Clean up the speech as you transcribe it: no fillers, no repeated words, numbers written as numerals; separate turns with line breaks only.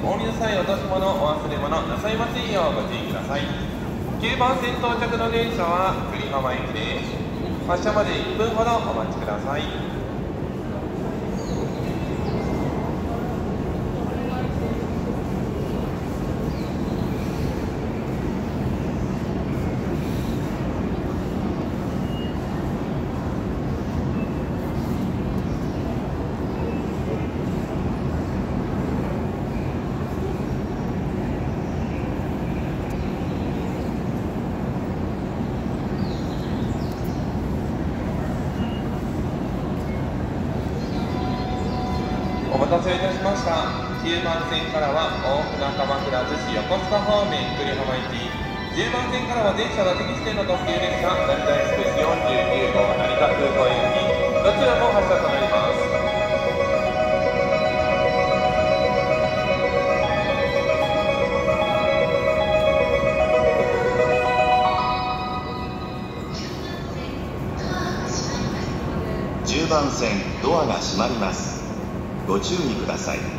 お水さえ落とし物、お忘れ物なさいませんようご注意ください。9番線到着の電車は久里浜駅です。発車まで1分ほどお待ちください。お待たせいたしました。9番線からは大船鎌倉逗子横須賀方面久里浜行き、10番線からは電車が適指定の特急列車成田エクスプレス49号成田空港行き、どちらも発車となります。
10番線ドアが閉まります。ご注意ください。